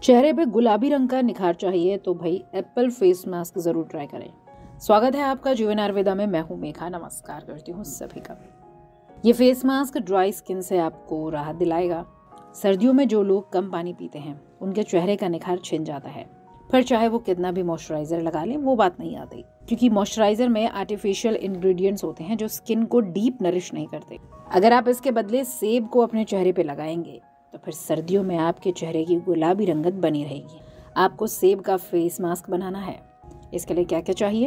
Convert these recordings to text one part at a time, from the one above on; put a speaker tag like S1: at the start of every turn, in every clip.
S1: चेहरे पे गुलाबी रंग का निखार चाहिए तो भाई एप्पल फेस मास्क जरूर ट्राई करें। स्वागत है आपका जीवन आयुर्वेदा में। मैं हूं मेघा, नमस्कार करती हूं सभी का। ये फेस मास्क ड्राई स्किन से आपको राहत दिलाएगा। सर्दियों में जो लोग कम पानी पीते हैं उनके चेहरे का निखार छिन जाता है, फिर चाहे वो कितना भी मॉइस्चराइजर लगा लें वो बात नहीं आती, क्योंकि मॉइस्चराइजर में आर्टिफिशियल इंग्रेडिएंट्स होते हैं जो स्किन को डीप नरिश नहीं करते। अगर आप इसके बदले सेब को अपने चेहरे पे लगाएंगे तो फिर सर्दियों में आपके चेहरे की गुलाबी रंगत बनी रहेगी। आपको सेब का फेस मास्क बनाना है। इसके लिए क्या क्या चाहिए?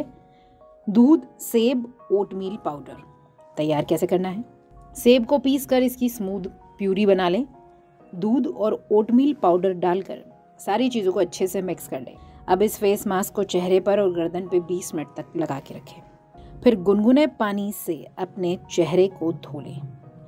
S1: दूध, सेब, ओटमील पाउडर। तैयार कैसे करना है? सेब को पीस कर इसकी स्मूथ प्यूरी बना लें। दूध और ओटमील पाउडर डालकर सारी चीज़ों को अच्छे से मिक्स कर लें। अब इस फेस मास्क को चेहरे पर और गर्दन पे 20 मिनट तक लगा के रखें। फिर गुनगुने पानी से अपने चेहरे को धो लें।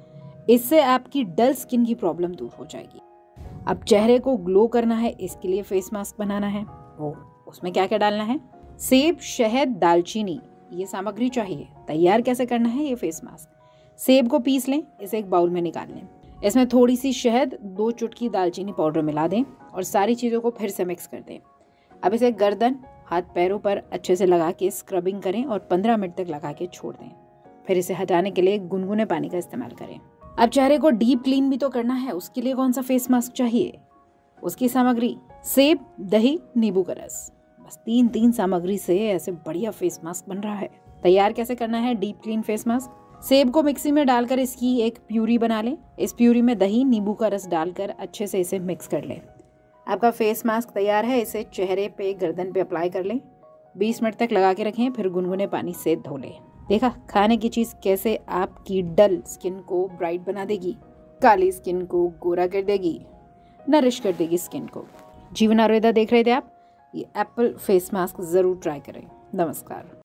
S1: इससे आपकी डल स्किन की प्रॉब्लम दूर हो जाएगी। अब चेहरे को ग्लो करना है, इसके लिए फेस मास्क बनाना है। उसमें क्या क्या डालना है? सेब, शहद, दालचीनी, ये सामग्री चाहिए। तैयार कैसे करना है ये फेस मास्क? सेब को पीस लें, इसे एक बाउल में निकाल लें। इसमें थोड़ी सी शहद, 2 चुटकी दालचीनी पाउडर मिला दें और सारी चीज़ों को फिर से मिक्स कर दें। अब इसे गर्दन, हाथ पैरों पर अच्छे से लगा के स्क्रबिंग करें और 15 मिनट तक लगा के छोड़ दें। फिर इसे हटाने के लिए गुनगुने पानी का इस्तेमाल करें। अब चेहरे को डीप क्लीन भी तो करना है, उसके लिए कौन सा फेस मास्क चाहिए? उसकी सामग्री सेब, दही, नींबू का रस। बस 3 सामग्री से ऐसे बढ़िया फेस मास्क बन रहा है। तैयार कैसे करना है डीप क्लीन फेस मास्क? सेब को मिक्सी में डालकर इसकी एक प्यूरी बना लें। इस प्यूरी में दही, नींबू का रस डालकर अच्छे से इसे मिक्स कर लें। आपका फेस मास्क तैयार है। इसे चेहरे पे, गर्दन पे अप्लाई कर लें। 20 मिनट तक लगा के रखें, फिर गुनगुने पानी से धो लें। देखा खाने की चीज कैसे आपकी डल स्किन को ब्राइट बना देगी, काली स्किन को गोरा कर देगी, नरिश कर देगी स्किन को। जीवन आयुर्वेदा देख रहे थे आप? ये एप्पल फेस मास्क जरूर ट्राई करें। नमस्कार।